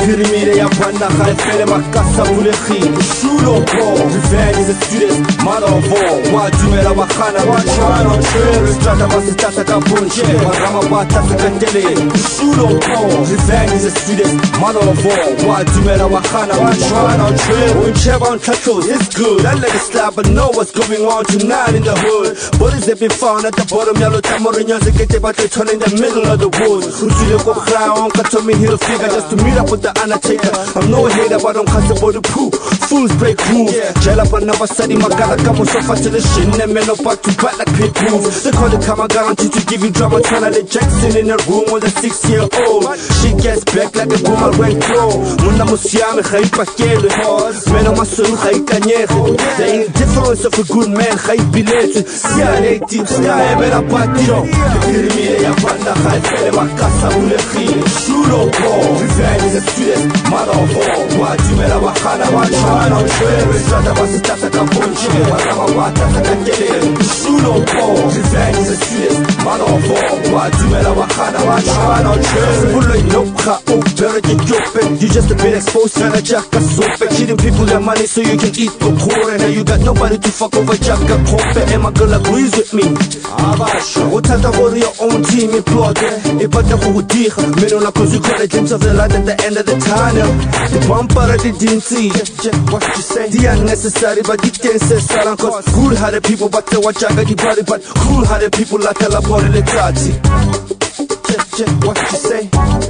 Pyramide ya panna khay fele makasa buleghi Sule revenge is a student mother of all wajumela wakhana wachwana ontrere strata basitata kabunche magama batata kandele Sule revenge is a student mother of all wajumela wakhana wachwana ontrere uncheba on tattoos it's good I let it slap but know what's going on tonight in the hood bodies have been found at the bottom yellow tamarinyas get but they turn in the middle of the woods Usile ko crown cut me heel figure just to meet up with the undertaker I'm no hater but I'm comfortable to prove fools break rules Jail up another study my god I come so fast to the shit and men up back to back like pit moves They call the camera guarantee to give you drama trying to Jackson in a room with a 6-year-old She gets back like a boomerang throw Muna musiame khay pakele men on my soul khay kanyege The indifference of a good man khay bilete Siale deep sky men up patio Pyramide ya panda khay fele makasa buleghi Sule revenge is a student mother of all wajumela wakhana wachwana ontrere strata basitata kabunche magama batata kandele Sule revenge is a student mother of all wajumela wakhana wachwana ontrere Bulo inokha ubere jope you just a bit exposed tryna jaka sope cheating people their money so you can eat the poor and now you got nobody to fuck over jaka kope and my girl agrees with me abasho uthatha for your own team implode ipata kudiga mina cause you call a glimpse of the light at the end of the tunnel the bumper at the didn't see what you say the unnecessary but you can't say salam cause cool how the people but they watch I got the body but cool how the people like a body the tati what you say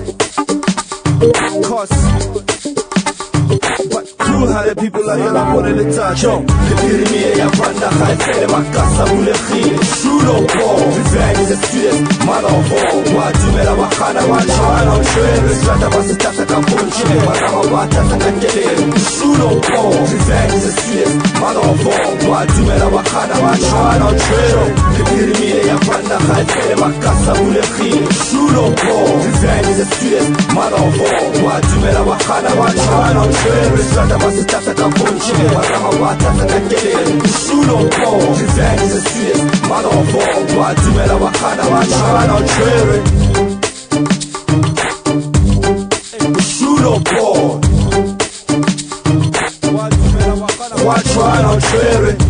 cause but cool how the people like a body the tati the pyramide ya panda khay fele makasa buleghi Sule revenge is a student mother of all wajumela wakhana wachwana ontrere strata basitata kabunche magama batata kandele Sule revenge is a student mother of all wajumela wakhana wachwana ontrere the pyramide ya panda khay fele makasa buleghi Sule revenge is a student mother of all wajumela wakhana wachwana ontrere strata basitata kabunche magama batata kandele Sule revenge is a student mother of all wajumela wakhana wachwana ontrere Sule wajumela wakhana wachwana ontrere